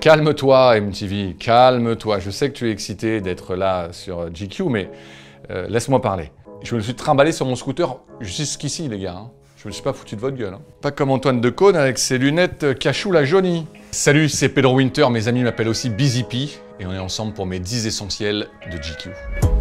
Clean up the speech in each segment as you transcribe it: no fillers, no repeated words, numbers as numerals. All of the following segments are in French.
Calme-toi MTV, calme-toi. Je sais que tu es excité d'être là sur GQ, mais laisse-moi parler. Je me suis trimballé sur mon scooter jusqu'ici, les gars. Je me suis pas foutu de votre gueule. Pas comme Antoine Decaune avec ses lunettes cachou la jaunie. Salut, c'est Pedro Winter, mes amis m'appellent aussi Busy P, et on est ensemble pour mes 10 essentiels de GQ.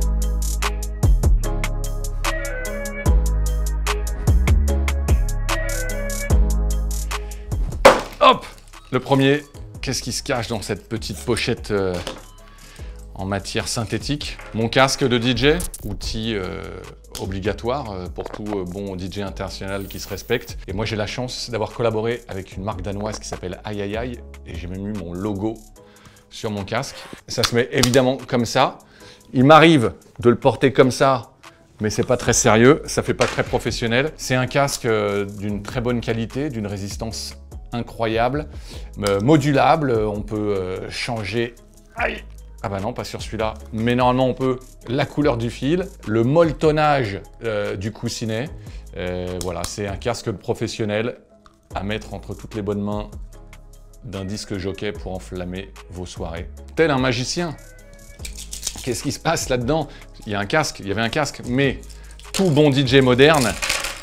Hop! Le premier, qu'est-ce qui se cache dans cette petite pochette en matière synthétique? Mon casque de DJ, outil obligatoire pour tout bon DJ international qui se respecte. Et moi j'ai la chance d'avoir collaboré avec une marque danoise qui s'appelle Ai Ai Ai, et j'ai même eu mon logo sur mon casque. Ça se met évidemment comme ça. Il m'arrive de le porter comme ça, mais c'est pas très sérieux, ça fait pas très professionnel. C'est un casque d'une très bonne qualité, d'une résistance incroyable, modulable, on peut changer... Aïe! Ah bah non, pas sur celui-là, mais normalement on peut la couleur du fil, le molletonnage du coussinet. Voilà, c'est un casque professionnel à mettre entre toutes les bonnes mains d'un disque jockey pour enflammer vos soirées. Tel un magicien. Qu'est-ce qui se passe là-dedans? Il y a un casque, il y avait un casque, mais tout bon DJ moderne,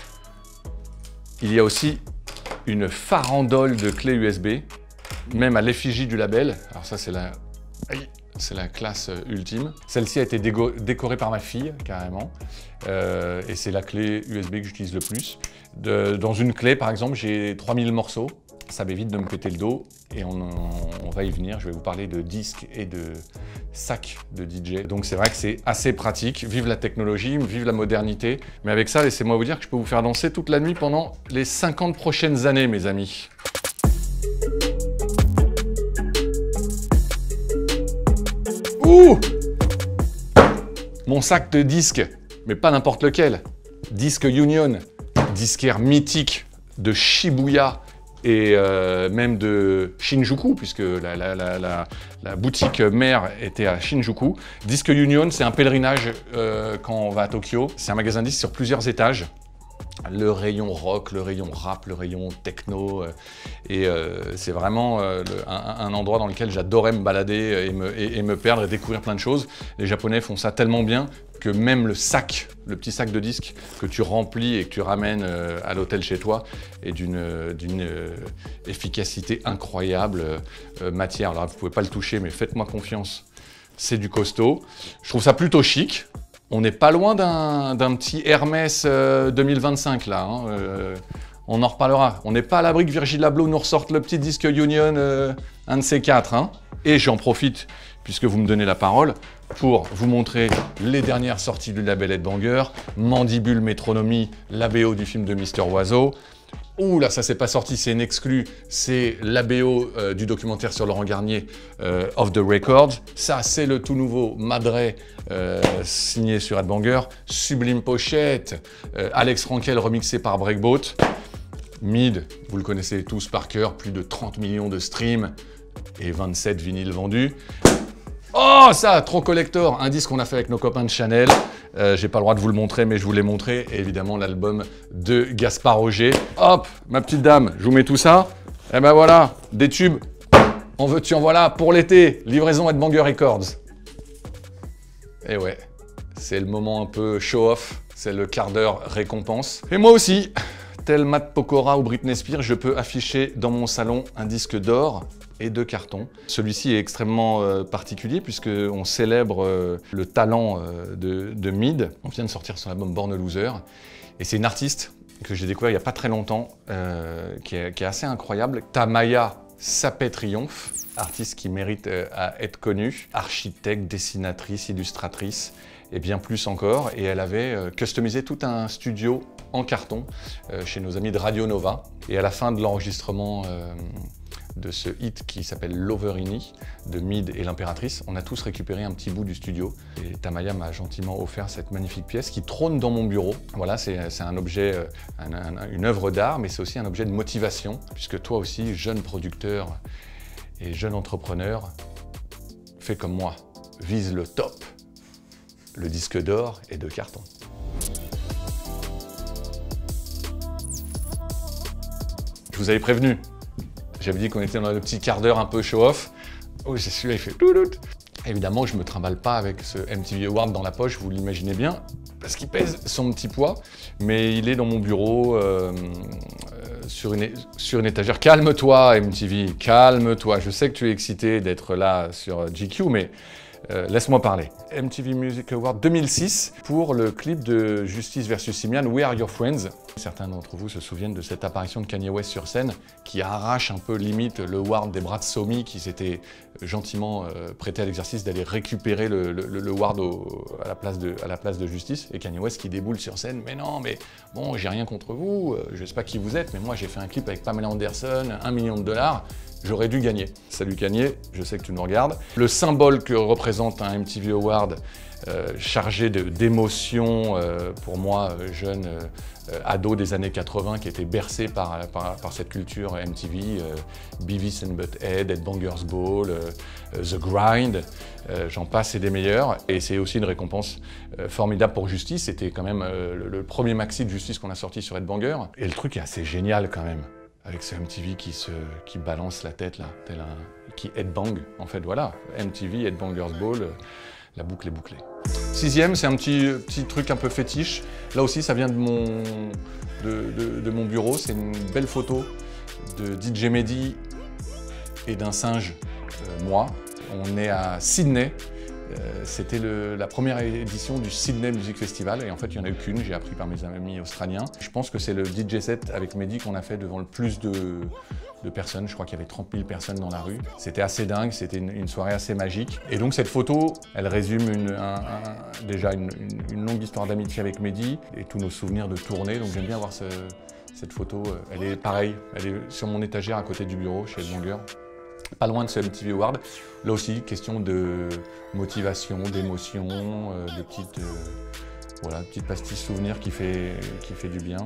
il y a aussi une farandole de clés USB, même à l'effigie du label. Alors ça, c'est la... Aïe. C'est la classe ultime. Celle-ci a été décorée par ma fille, carrément. Et c'est la clé USB que j'utilise le plus. Dans une clé, par exemple, j'ai 3000 morceaux. Ça m'évite de me péter le dos. Et on va y venir. Je vais vous parler de disques et de sacs de DJ. Donc c'est vrai que c'est assez pratique. Vive la technologie, vive la modernité. Mais avec ça, laissez-moi vous dire que je peux vous faire danser toute la nuit pendant les 50 prochaines années, mes amis. Ouh! Mon sac de disques, mais pas n'importe lequel. Disque Union, disquaire mythique de Shibuya et même de Shinjuku, puisque la boutique mère était à Shinjuku. Disque Union, c'est un pèlerinage quand on va à Tokyo. C'est un magasin de disques sur plusieurs étages. Le rayon rock, le rayon rap, le rayon techno, et c'est vraiment un endroit dans lequel j'adorais me balader et me perdre et découvrir plein de choses. Les Japonais font ça tellement bien que même le sac, le petit sac de disques que tu remplis et que tu ramènes à l'hôtel chez toi est d'une efficacité incroyable. Matière, alors vous ne pouvez pas le toucher, mais faites-moi confiance, c'est du costaud. Je trouve ça plutôt chic. On n'est pas loin d'un petit Hermès 2025 là, hein. On en reparlera. On n'est pas à l'abri que Virgil Abloh nous ressorte le petit disque Union, un de ces quatre. Hein. Et j'en profite, puisque vous me donnez la parole, pour vous montrer les dernières sorties du label Headbanger, Mandibule Métronomie, la BO du film de Mister Oiseau. Ouh là, ça c'est pas sorti, c'est une exclue, c'est la BO du documentaire sur Laurent Garnier, Off the Records. Ça, c'est le tout nouveau Madré, signé sur Headbanger. Sublime pochette, Alex Frankel remixé par Breakboat. Mid, vous le connaissez tous par cœur, plus de 30 millions de streams et 27 vinyles vendus. Oh ça, trop collector, un disque qu'on a fait avec nos copains de Chanel. J'ai pas le droit de vous le montrer, mais je vous l'ai montré. Et évidemment, l'album de Gaspard Roger. Hop, ma petite dame, je vous mets tout ça. Et ben voilà, des tubes. En veux-tu, en voilà, pour l'été. Livraison Headbanger Records. Et ouais, c'est le moment un peu show-off. C'est le quart d'heure récompense. Et moi aussi, tel Matt Pokora ou Britney Spears, je peux afficher dans mon salon un disque d'or et de carton. Celui-ci est extrêmement particulier puisqu'on célèbre le talent de Mid. On vient de sortir son album Born a Loser. Et c'est une artiste que j'ai découvert il n'y a pas très longtemps, qui est assez incroyable. Tamaya Sapé-Triomphe, artiste qui mérite à être connue. Architecte, dessinatrice, illustratrice et bien plus encore. Et elle avait customisé tout un studio en carton chez nos amis de Radio Nova. Et à la fin de l'enregistrement de ce hit qui s'appelle Loverini de Mid et l'Impératrice, on a tous récupéré un petit bout du studio. Et Tamaya m'a gentiment offert cette magnifique pièce qui trône dans mon bureau. Voilà, c'est un objet, une œuvre d'art, mais c'est aussi un objet de motivation, puisque toi aussi, jeune producteur et jeune entrepreneur, fais comme moi, vise le top. Le disque d'or et de carton. Je vous avais prévenu. J'avais dit qu'on était dans le petit quart d'heure un peu show-off. Oh, c'est celui-là, il fait toulout. Évidemment, je ne me trimballe pas avec ce MTV Award dans la poche, vous l'imaginez bien, parce qu'il pèse son petit poids, mais il est dans mon bureau sur une étagère. Calme-toi, MTV, calme-toi. Je sais que tu es excité d'être là sur GQ, mais laisse-moi parler. MTV Music Award 2006 pour le clip de Justice vs Simian, We Are Your Friends. Certains d'entre vous se souviennent de cette apparition de Kanye West sur scène qui arrache un peu limite le Ward des bras de Somi qui s'était gentiment prêté à l'exercice d'aller récupérer le Ward à la place de Justice. Et Kanye West qui déboule sur scène, mais non, mais bon, j'ai rien contre vous, je sais pas qui vous êtes, mais moi j'ai fait un clip avec Pamela Anderson, $1 million. J'aurais dû gagner. Salut Kanye, je sais que tu nous regardes. Le symbole que représente un MTV Award chargé d'émotions pour moi, jeune ado des années 80 qui était bercé par cette culture MTV, Beavis and Butt-Head, Headbangers Ball, The Grind, j'en passe et des meilleurs. Et c'est aussi une récompense formidable pour Justice. C'était quand même le premier maxi de Justice qu'on a sorti sur Headbanger. Et le truc est assez génial quand même. Avec ce MTV qui balance la tête là, qui headbang, en fait voilà, MTV, Headbangers Ball, la boucle est bouclée. Sixième, c'est un petit truc un peu fétiche. Là aussi, ça vient de mon bureau, c'est une belle photo de DJ Mehdi et d'un singe, moi. On est à Sydney. C'était la première édition du Sydney Music Festival et en fait il n'y en a eu qu'une, j'ai appris par mes amis australiens. Je pense que c'est le DJ set avec Mehdi qu'on a fait devant le plus de personnes, je crois qu'il y avait 30 000 personnes dans la rue. C'était assez dingue, c'était une soirée assez magique. Et donc cette photo, elle résume déjà une longue histoire d'amitié avec Mehdi et tous nos souvenirs de tournée, donc j'aime bien voir cette photo. Elle est pareille, elle est sur mon étagère à côté du bureau chez Headbanger. Pas loin de ce MTV Award. Là aussi, question de motivation, d'émotion, de petites pastilles souvenirs qui fait du bien.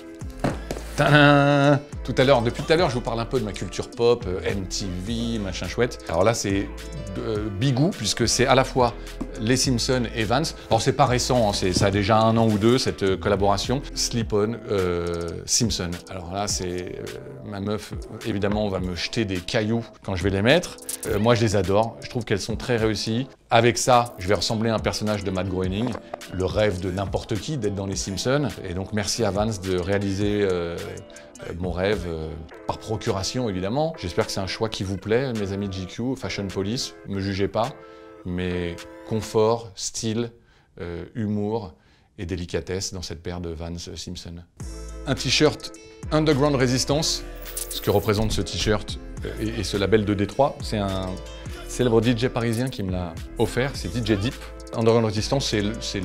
Tadam! Depuis tout à l'heure, je vous parle un peu de ma culture pop, MTV, machin chouette. Alors là, c'est bigou, puisque c'est à la fois les Simpsons et Vans. Alors c'est pas récent, hein, ça a déjà 1 an ou 2, cette collaboration. Slip-On, Simpson. Alors là, c'est ma meuf, évidemment, on va me jeter des cailloux quand je vais les mettre. Moi, je les adore, je trouve qu'elles sont très réussies. Avec ça, je vais ressembler à un personnage de Matt Groening, le rêve de n'importe qui d'être dans les Simpsons. Et donc merci à Vans de réaliser mon rêve par procuration évidemment. J'espère que c'est un choix qui vous plaît, mes amis de GQ, Fashion Police. Ne me jugez pas, mais confort, style, humour et délicatesse dans cette paire de Vans Simpson. Un t-shirt Underground Resistance, ce que représente ce t-shirt et ce label de Détroit, c'est un célèbre DJ parisien qui me l'a offert, c'est DJ Deep. Underground Resistance, c'est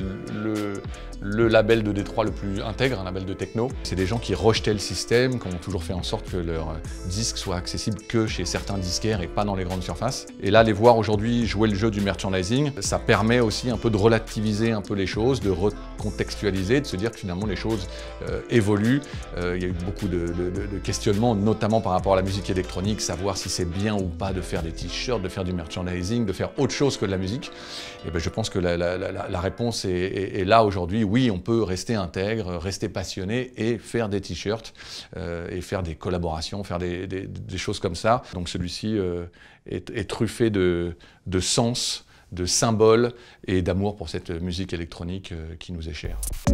le label de Détroit le plus intègre, un label de techno. C'est des gens qui rejetaient le système, qui ont toujours fait en sorte que leurs disques soient accessibles que chez certains disquaires et pas dans les grandes surfaces. Et là, les voir aujourd'hui jouer le jeu du merchandising, ça permet aussi un peu de relativiser un peu les choses, de recontextualiser, de se dire que finalement les choses évoluent. Il y a eu beaucoup de questionnements, notamment par rapport à la musique électronique, savoir si c'est bien ou pas de faire des t-shirts, de faire du merchandising, de faire autre chose que de la musique. Et ben, je pense que la réponse est là aujourd'hui. Oui, on peut rester intègre, rester passionné et faire des t-shirts et faire des collaborations, faire des choses comme ça. Donc celui-ci est truffé de sens, de symboles et d'amour pour cette musique électronique qui nous est chère.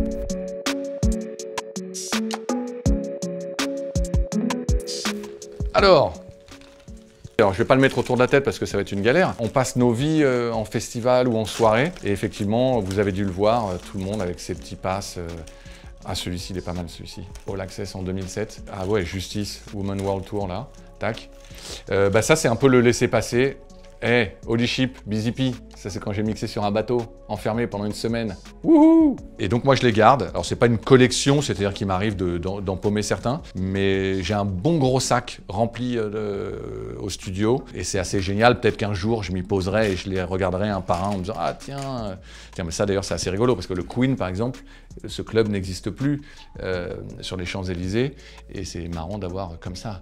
Alors, je ne vais pas le mettre autour de la tête parce que ça va être une galère. On passe nos vies en festival ou en soirée. Et effectivement, vous avez dû le voir, tout le monde avec ses petits passes. Ah, celui-ci, il est pas mal, celui-ci. All Access en 2007. Ah ouais, Justice, Women World Tour, là. Tac. Bah ça, c'est un peu le laisser-passer. Holy Ship, Busy P, ça c'est quand j'ai mixé sur un bateau, enfermé pendant une semaine. Wouhou! Et donc moi je les garde. Alors c'est pas une collection, c'est-à-dire qu'il m'arrive d'en paumer certains, mais j'ai un bon gros sac rempli au studio et c'est assez génial. Peut-être qu'un jour je m'y poserai et je les regarderai un par un en me disant « Ah tiens, mais ça d'ailleurs c'est assez rigolo parce que le Queen par exemple, ce club n'existe plus sur les Champs-Élysées et c'est marrant d'avoir comme ça.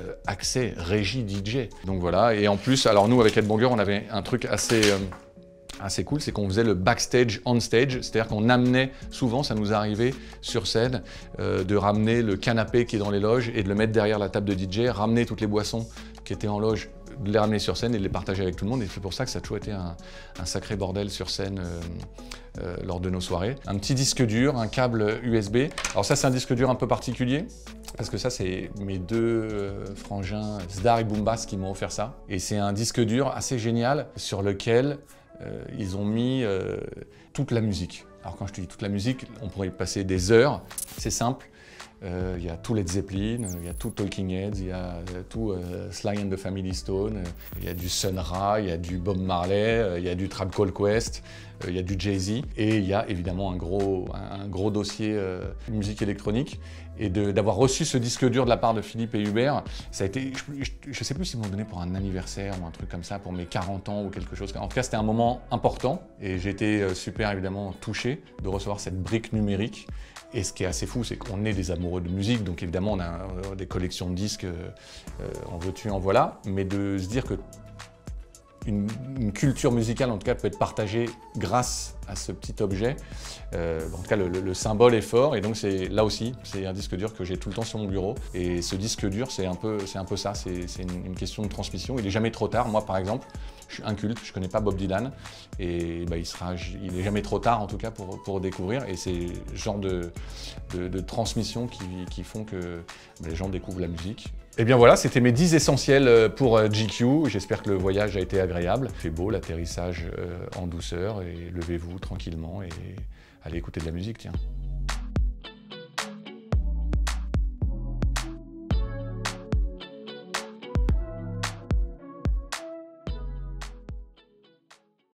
Accès, régie, DJ. Donc voilà, et en plus, alors nous avec Headbanger, on avait un truc assez assez cool, c'est qu'on faisait le backstage on stage, c'est-à-dire qu'on amenait, souvent ça nous arrivait sur scène, de ramener le canapé qui est dans les loges et de le mettre derrière la table de DJ, ramener toutes les boissons qui étaient en loge, de les ramener sur scène et de les partager avec tout le monde. Et c'est pour ça que ça a toujours été un sacré bordel sur scène lors de nos soirées. Un petit disque dur, un câble USB. Alors ça, c'est un disque dur un peu particulier, parce que ça, c'est mes deux frangins Zdar et Boombas qui m'ont offert ça. Et c'est un disque dur assez génial sur lequel ils ont mis toute la musique. Alors quand je te dis toute la musique, on pourrait y passer des heures. C'est simple. Il y a tout Led Zeppelin, il y a tout Talking Heads, il y a tout Sly and the Family Stone, il y a du Sun Ra, il y a du Bob Marley, il y a du Tribe Called Quest, il y a du Jay-Z et il y a évidemment un gros dossier musique électronique. Et d'avoir reçu ce disque dur de la part de Philippe et Hubert, ça a été, je ne sais plus s'ils m'ont donné pour un anniversaire ou un truc comme ça, pour mes 40 ans ou quelque chose. En tout cas, c'était un moment important et j'ai été super évidemment touché de recevoir cette brique numérique. Et ce qui est assez fou, c'est qu'on est des amoureux de musique, donc évidemment on a des collections de disques, en veux-tu, en voilà, mais de se dire que une culture musicale, en tout cas, peut être partagée grâce à ce petit objet. En tout cas, le symbole est fort, et donc là aussi, c'est un disque dur que j'ai tout le temps sur mon bureau. Et ce disque dur, c'est un peu ça, c'est une question de transmission. Il n'est jamais trop tard. Moi, par exemple, je suis inculte, je ne connais pas Bob Dylan, et bah, il n'est jamais trop tard, en tout cas, pour découvrir. Et c'est le genre de transmission qui font que les gens découvrent la musique. Et bien voilà, c'était mes 10 essentiels pour GQ. J'espère que le voyage a été agréable. Il fait beau, l'atterrissage en douceur, et levez-vous tranquillement et allez écouter de la musique, tiens.